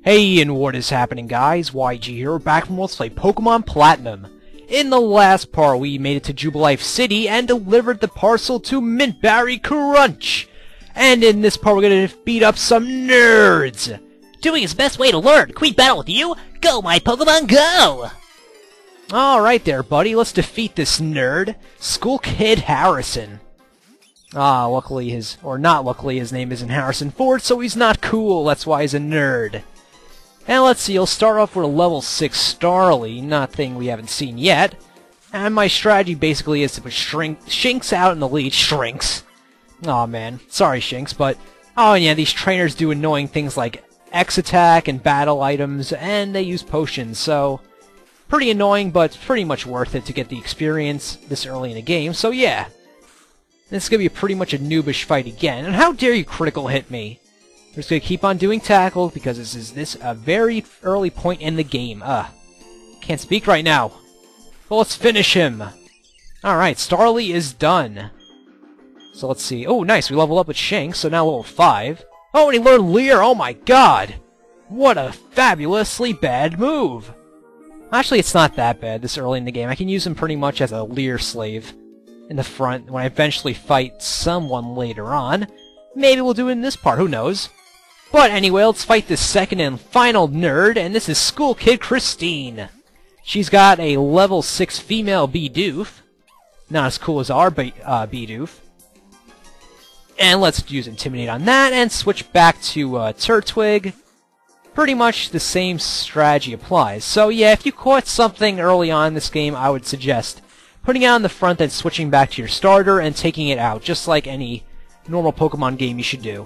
Hey, and what is happening, guys? YG here, back from Let's Play Pokemon Platinum. In the last part, we made it to Jubilife City and delivered the parcel to Mintberry Crunch. And in this part, we're gonna beat up some nerds. Doing is the best way to learn. Can we battle with you? Go, my Pokemon, go! Alright there, buddy. Let's defeat this nerd, School Kid Harrison. Luckily not luckily, his name isn't Harrison Ford, so he's not cool. That's why he's a nerd. And let's see, he'll start off with a level 6 Starly, nothing we haven't seen yet. And my strategy basically is to put Shinx out in the lead. Shrinks. Aw, man. Sorry, Shinx, but... Oh, yeah, these trainers do annoying things like X-Attack and battle items, and they use potions, so... Pretty annoying, but pretty much worth it to get the experience this early in the game, so yeah. This is gonna be pretty much a noobish fight again, and how dare you critical hit me? We're just gonna keep on doing tackle, because this is a very early point in the game. Can't speak right now. Well, let's finish him. Alright, Starly is done. So let's see. Oh, nice, we level up with Shinx, so now level 5. Oh, and he learned Leer, oh my god! What a fabulously bad move! Actually, it's not that bad this early in the game. I can use him pretty much as a Leer slave in the front when I eventually fight someone later on. Maybe we'll do it in this part, who knows? But anyway, let's fight the second and final nerd, and this is School Kid Christine. She's got a level 6 female Bidoof. Not as cool as our Bidoof. And let's use Intimidate on that, and switch back to Turtwig. Pretty much the same strategy applies. So yeah, if you caught something early on in this game, I would suggest putting it on the front, then switching back to your starter and taking it out, just like any normal Pokemon game you should do.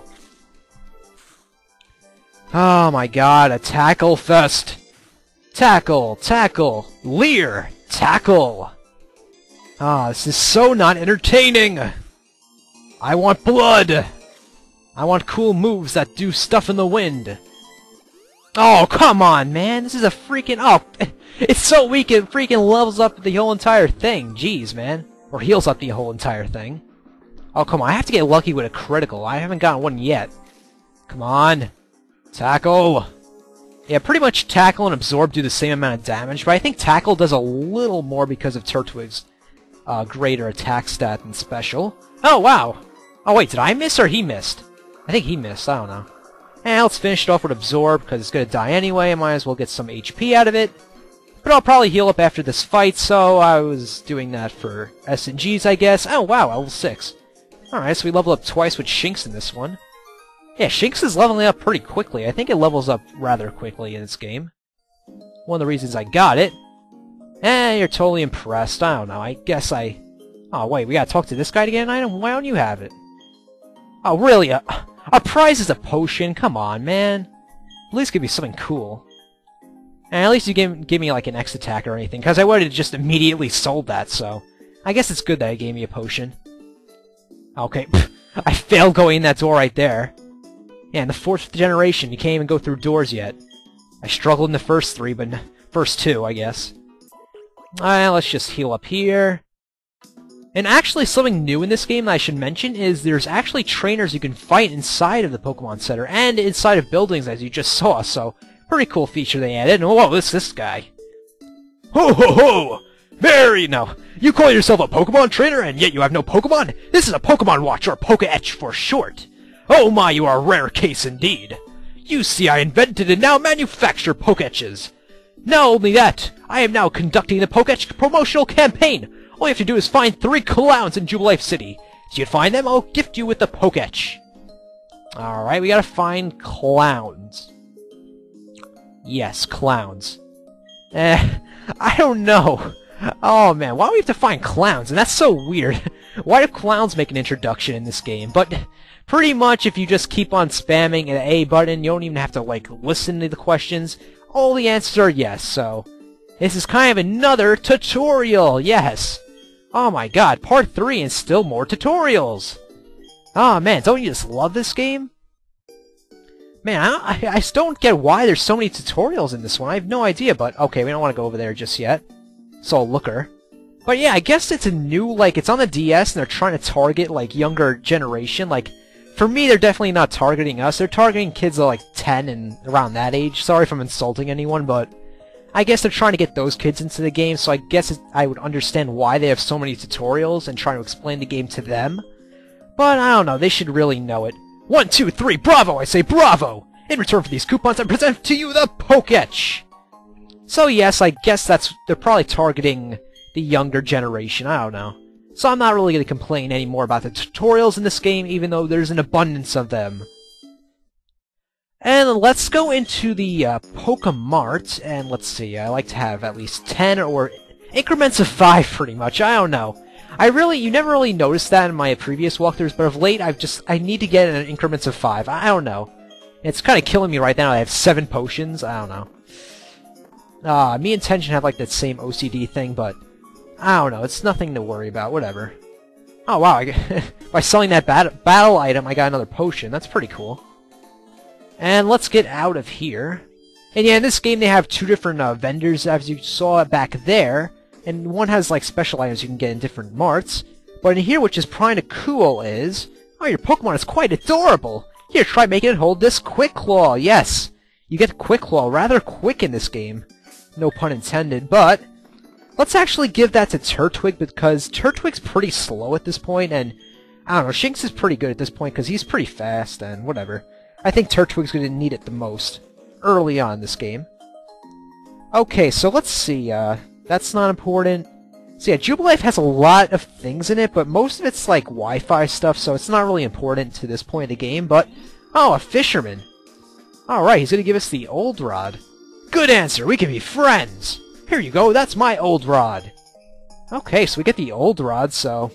Oh my god, a tackle fest! Tackle, tackle, Leer, tackle! This is so not entertaining! I want blood! I want cool moves that do stuff in the wind! Oh, come on, man! This is a freaking... Oh, it's so weak it freaking levels up the whole entire thing. Jeez, man. Or heals up the whole entire thing. Oh, come on, I have to get lucky with a critical. I haven't gotten one yet. Come on. Tackle! Yeah, pretty much Tackle and Absorb do the same amount of damage, but I think Tackle does a little more because of Turtwig's greater attack stat than Special. Oh, wow! Oh, wait, did I miss or he missed? I think he missed, I don't know. And let's finish it off with Absorb, because it's gonna die anyway, I might as well get some HP out of it. But I'll probably heal up after this fight, so I was doing that for S&Gs, I guess. Oh, wow, level 6. Alright, so we level up twice with Shinx in this one. Yeah, Shinx is leveling up pretty quickly. I think it levels up rather quickly in this game. One of the reasons I got it. You're totally impressed. I don't know. I guess I... Oh, wait, we gotta talk to this guy again? Why don't you have it? Oh, really? A prize is a potion? Come on, man. At least give me something cool. And at least you give me, like, an X-Attack or anything, because I would have just immediately sold that, so... I guess it's good that it gave me a potion. Okay, I failed going in that door right there. Yeah, in the 4th generation, you can't even go through doors yet. I struggled in the first 3, but first 2, I guess. Let's just heal up here. And actually, something new in this game that I should mention is there's actually trainers you can fight inside of the Pokemon Center and inside of buildings, as you just saw, so pretty cool feature they added. And whoa, this guy. Ho ho ho! No. You call yourself a Pokemon trainer, and yet you have no Pokemon? This is a Pokemon Watch, or Poke-Etch for short. Oh my, you are a rare case indeed. You see, I invented and now manufacture Poke-Etches. Not only that, I am now conducting the Poke-Etch promotional campaign. All you have to do is find 3 clowns in Jubilife City. So you find them, I'll gift you with the Poke-Etch. Alright, we gotta find clowns. Yes, clowns. I don't know. Oh man, why do we have to find clowns? And that's so weird. Why do clowns make an introduction in this game? But pretty much if you just keep on spamming an A button, you don't even have to, like, listen to the questions. All the answers are yes, so... This is kind of another tutorial, yes! Oh my god, part 3 and still more tutorials! Oh man, don't you just love this game? Man, I just don't get why there's so many tutorials in this one. I have no idea, but okay, we don't want to go over there just yet. So looker. But yeah, I guess it's a new, like, it's on the DS and they're trying to target, like, younger generation. Like, for me, they're definitely not targeting us. They're targeting kids that are like 10 and around that age. Sorry if I'm insulting anyone, but I guess they're trying to get those kids into the game, so I guess I would understand why they have so many tutorials and trying to explain the game to them. But I don't know, they should really know it. 1, 2, 3, bravo! I say bravo! In return for these coupons, I present to you the Poketch! So yes, I guess they're probably targeting the younger generation, I don't know. So I'm not really going to complain anymore about the tutorials in this game, even though there's an abundance of them. And let's go into the Pokemart, and let's see, I like to have at least 10 or increments of 5 pretty much, I don't know. You never really noticed that in my previous walkthroughs, but of late I need to get in increments of 5, I don't know. It's kind of killing me right now, I have 7 potions, I don't know. Me and Tension have like that same OCD thing, but I don't know, it's nothing to worry about, whatever. Oh wow, by selling that battle item I got another potion, that's pretty cool. And let's get out of here. And yeah, in this game they have 2 different vendors, as you saw back there. And one has like special items you can get in different marts. But in here, which is kinda cool, is... Oh, your Pokemon is quite adorable! Here, try making it hold this Quick Claw! Yes! You get Quick Claw rather quick in this game. No pun intended, but... Let's actually give that to Turtwig, because Turtwig's pretty slow at this point, and... I don't know, Shinx is pretty good at this point, because he's pretty fast, and whatever. I think Turtwig's going to need it the most early on in this game. Okay, so let's see. That's not important. So yeah, Jubilife has a lot of things in it, but most of it's like Wi-Fi stuff, so it's not really important to this point in the game. But oh, a fisherman. All right, he's going to give us the old rod. Good answer. We can be friends. Here you go. That's my old rod. Okay, so we get the old rod. So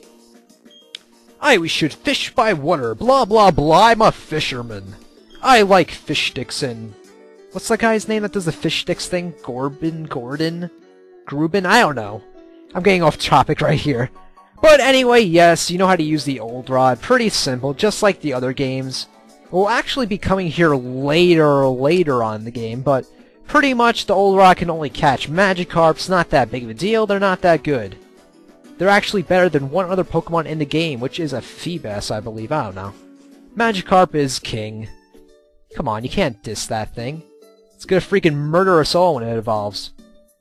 we should fish by water. Blah blah blah. I'm a fisherman. I like fish sticks and... What's that guy's name that does the fish sticks thing? Gordon? Grubin? I don't know. I'm getting off topic right here. But anyway, yes, you know how to use the old rod. Pretty simple, just like the other games. We'll actually be coming here later on in the game, but pretty much the old rod can only catch Magikarps. Not that big of a deal, they're not that good. They're actually better than one other Pokemon in the game, which is a Feebas, I believe. I don't know. Magikarp is king. Come on, you can't diss that thing. It's gonna freaking murder us all when it evolves.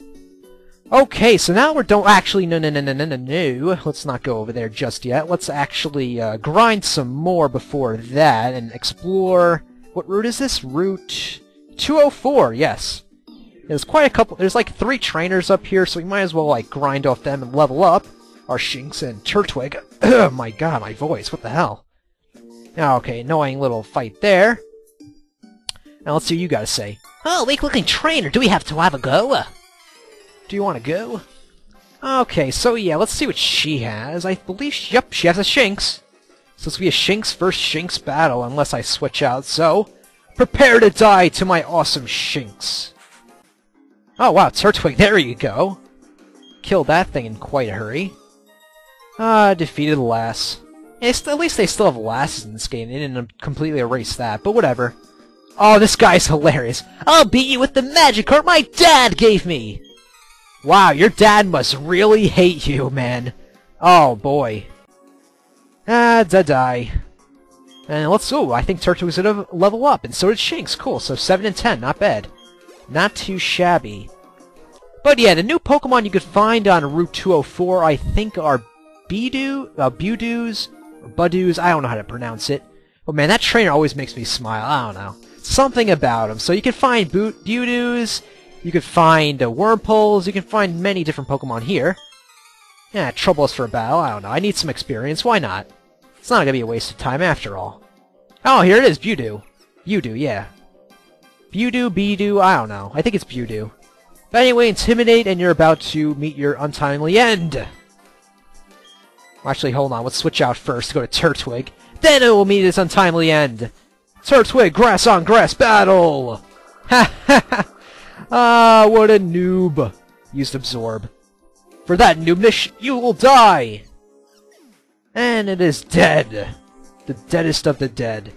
Okay, so now no. Let's not go over there just yet. Let's actually grind some more before that and explore... What route is this? Route 204, yes. There's quite a couple... There's like 3 trainers up here, so we might as well like grind off them and level up our Shinx and Turtwig. Oh my god, my voice, what the hell? Okay, annoying little fight there. Now let's see what you gotta say. Oh, weak-looking trainer, do we have to have a go? Do you want to go? Okay, so yeah, let's see what she has. I believe, yep, she has a Shinx. So it's gonna be a Shinx versus Shinx battle, unless I switch out, so... Prepare to die to my awesome Shinx. Oh wow, Turtwig, there you go. Killed that thing in quite a hurry. Defeated Lass. At least they still have Lasses in this game, they didn't completely erase that, but whatever. Oh, this guy's hilarious. I'll beat you with the Magikarp my dad gave me! Wow, your dad must really hate you, man. Oh, boy. Die. And let's... Oh, I think Turtwig's gonna level up, and so did Shinx. Cool, so 7 and 10, not bad. Not too shabby. But yeah, the new Pokemon you could find on Route 204, I think, are Budews, I don't know how to pronounce it. But man, that trainer always makes me smile, I don't know. Something about him. So you can find Budews, you can find Wurmples, you can find many different Pokemon here. Yeah, trouble us for a battle, I don't know. I need some experience, why not? It's not gonna be a waste of time after all. Oh, here it is, Budew. Yeah. Budew, I don't know. I think it's Budew. But anyway, Intimidate, and you're about to meet your untimely end. Actually, hold on, let's switch out first, go to Turtwig. Then it will meet its untimely end. Turtwig, grass on grass battle! Ha ha ha! Ah, what a noob! Used Absorb. For that noobness, you will die! And it is dead. The deadest of the dead.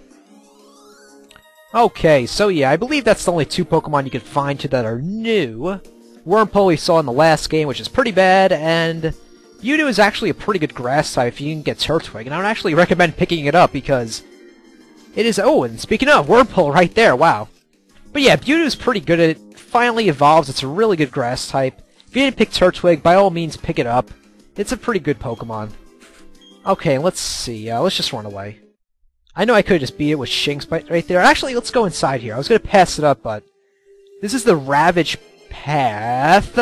Okay, so yeah, I believe that's the only 2 Pokemon you can find that are new. Wurmple we saw in the last game, which is pretty bad, and Budew is actually a pretty good grass type if you can get Turtwig, and I would actually recommend picking it up because It is... Oh, and speaking of, Whirlpool right there, wow. But yeah, Mewtwo's pretty good at it. Finally evolves. It's a really good grass type. If you didn't pick Turtwig, by all means pick it up. It's a pretty good Pokemon. Okay, let's see. Let's just run away. I know I could just beat it with Shinx right there. Actually, let's go inside here. I was going to pass it up, but... This is the Ravage Path.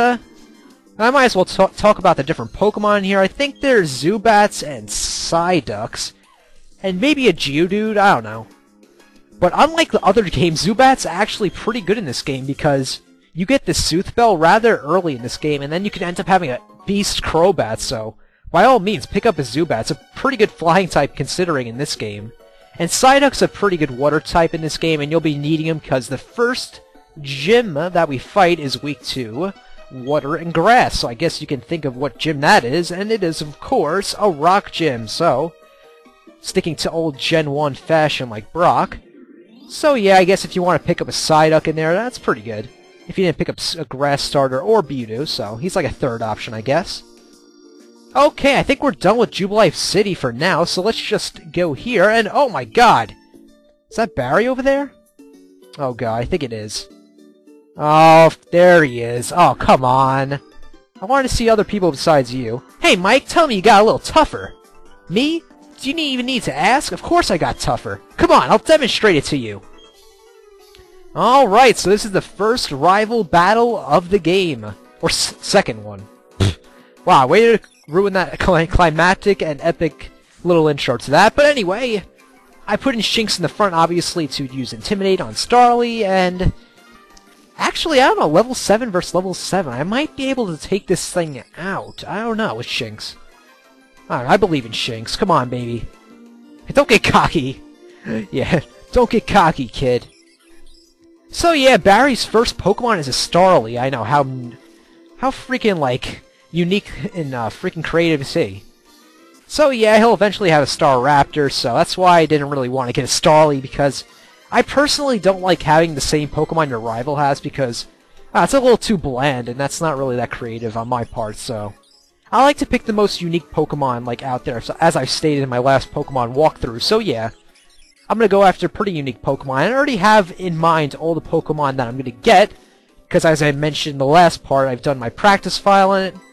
I might as well talk about the different Pokemon here. I think there's Zubats and Psyducks. And maybe a Geodude, I don't know. But unlike the other games, Zubat's actually pretty good in this game because you get the Sooth Bell rather early in this game, and then you can end up having a Beast Crobat, so by all means, pick up a Zubat. It's a pretty good flying type considering in this game. And Psyduck's a pretty good water type in this game, and you'll be needing him because the first gym that we fight is weak to water and grass, so I guess you can think of what gym that is, and it is, of course, a rock gym, so sticking to old Gen 1 fashion like Brock. So yeah, I guess if you want to pick up a Psyduck in there, that's pretty good. If you didn't pick up a Grass Starter or Mewtwo, so he's like a third option, I guess. Okay, I think we're done with Jubilife City for now, so let's just go here, and oh my god! Is that Barry over there? Oh god, I think it is. Oh, there he is. Oh, come on. I wanted to see other people besides you. Hey, Mike, tell me you got a little tougher. Me? Do you even need to ask? Of course I got tougher. Come on, I'll demonstrate it to you. Alright, so this is the first rival battle of the game. Or second one. Wow, way to ruin that climactic and epic little intro to that. But anyway, I put in Shinx in the front, obviously, to use Intimidate on Starly, and... Actually, I don't know, level 7 versus level 7. I might be able to take this thing out. I don't know, with Shinx. Alright, I believe in Shinx. Come on, baby. Don't get cocky. Yeah, don't get cocky, kid. So yeah, Barry's first Pokemon is a Starly. I know, how freaking, like, unique and freaking creative is he. So yeah, he'll eventually have a Staraptor, so that's why I didn't really want to get a Starly, because I personally don't like having the same Pokemon your rival has, because it's a little too bland, and that's not really that creative on my part, so... I like to pick the most unique Pokemon, like, out there, so, as I've stated in my last Pokemon walkthrough, so yeah. I'm gonna go after pretty unique Pokemon. I already have in mind all the Pokemon that I'm gonna get, because as I mentioned in the last part, I've done my practice file on it.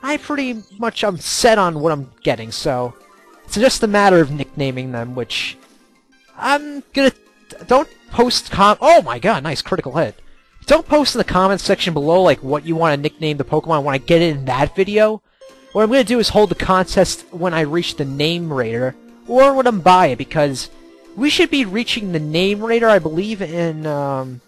I'm set on what I'm getting, so... It's just a matter of nicknaming them, which... I'm gonna... Don't post oh my god, nice critical hit. Don't post in the comments section below, like, what you want to nickname the Pokemon when I get it in that video. What I'm going to do is hold the contest when I reach the Name Rater, or when I'm by it, because we should be reaching the Name Rater, I believe, in,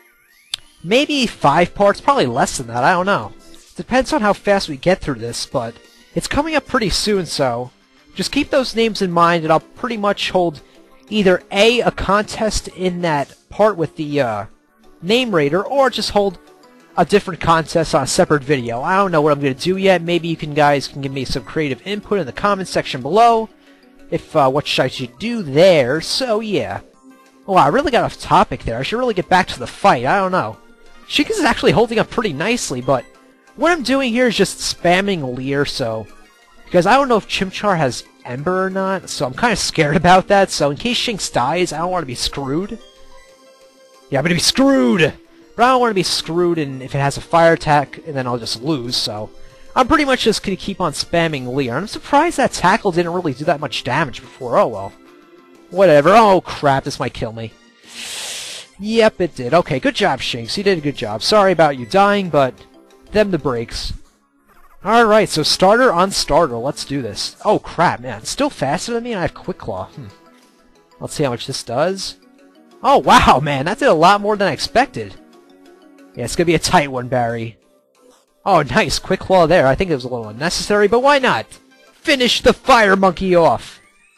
maybe 5 parts, probably less than that, I don't know. Depends on how fast we get through this, but it's coming up pretty soon, so just keep those names in mind, and I'll pretty much hold either a contest in that part with the, Name Rater, or just hold a different contest on a separate video. I don't know what I'm going to do yet. Maybe you guys can give me some creative input in the comments section below. If, what I should do there. So, yeah. Well, I really got off topic there. I should really get back to the fight. I don't know. Shinx is actually holding up pretty nicely, but what I'm doing here is just spamming Leer, so... Because I don't know if Chimchar has Ember or not, so I'm kind of scared about that. So, in case Shinx dies, I don't want to be screwed. Yeah, I'm going to be screwed! But I don't want to be screwed if it has a fire attack, and then I'll just lose, so... I'm pretty much just going to keep on spamming Leer. I'm surprised that Tackle didn't really do that much damage before. Oh, well. Whatever. Oh, crap. This might kill me. Yep, it did. Okay, good job, Shinx. You did a good job. Sorry about you dying, but... them the breaks. Alright, so starter on starter. Let's do this. Oh, crap, man. It's still faster than me, and I have Quick Claw. Let's see how much this does. Oh, wow, man. That did a lot more than I expected. Yeah, it's gonna be a tight one, Barry. Oh, nice. Quick Claw there. I think it was a little unnecessary, but why not? Finish the Fire Monkey off!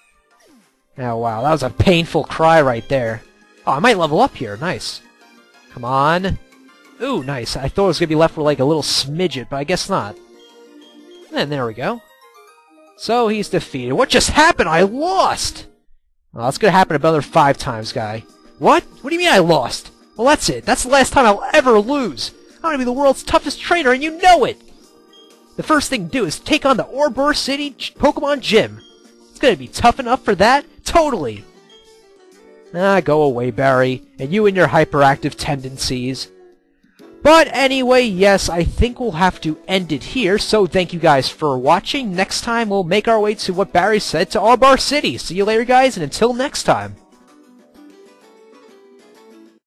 Oh, wow. That was a painful cry right there. Oh, I might level up here. Nice. Come on. Ooh, nice. I thought it was gonna be left with, like, a little smidget, but I guess not. And there we go. So, he's defeated. What just happened? I lost! Well, that's gonna happen another 5 times, guy. What? What do you mean I lost? Well, that's it. That's the last time I'll ever lose. I'm gonna be the world's toughest trainer, and you know it! The first thing to do is take on the Ouroboros City Pokemon Gym. It's gonna be tough enough for that? Totally! Ah, go away, Barry, and you and your hyperactive tendencies. But anyway, yes, I think we'll have to end it here, so thank you guys for watching. Next time, we'll make our way to what Barry said to Allbar City. See you later, guys, and until next time.